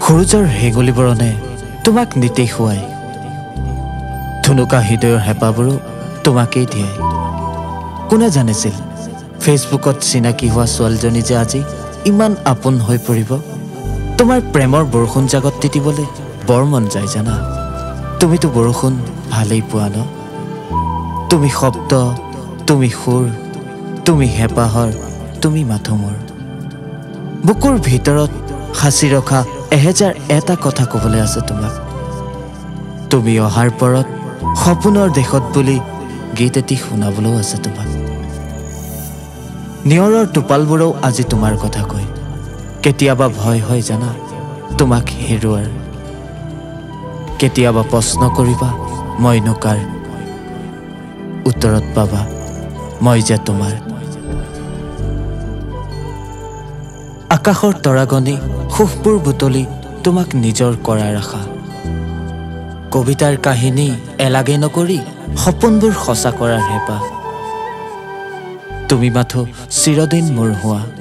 সৰুজৰ হেঙুলিবৰণে তোমাক নীতি খুৱাই ধুনুকা হৃদয়ৰ হেঁপাবোৰো তোমাকেই দিয়াই কোনে জানিছিল ফেচবুকত চিনাকি হোৱা ছোৱালীজনী যে আজি ইমান আপোন হৈ পৰিব তোমাৰ প্ৰেমৰ বৰষুণ জাগত তিতিবলৈ বৰ মন যায় জানা তুমিতো বৰষুণ ভালেই পোৱা ন তুমি শব্দ তুমি সুৰ তুমি হেঁপাহৰ তুমি মাথোমৰ বুকুৰ ভিতৰত সাঁচি ৰখা 1001টা কথা ক'বলৈ আছে তোমাক তুমি অহাৰ পৰত সপোনৰ দেশত বুলি গীত এটি শুনাবলৈও আছে তোমাক নিয়ৰৰ টোপালবোৰেও আজি তোমাৰ কথা কয় কেতিয়াবা ভয় হয় জানা তোমাক হেৰুৱাৰ কেতিয়াবা প্ৰশ্ন কৰিবা মইনো কাৰ উত্তৰত পাবা মই যে তোমাৰ আকাশৰ তৰাগনি সুখবোৰ বুটলি তোমাক নিজৰ কৰাৰ আশা কবিতাৰ কাহিনী এলাগে নকৰি সপোনবোৰ সঁচা কৰাৰ হেঁপাহ তুমি মাথো চিৰদিন মোৰ হোৱা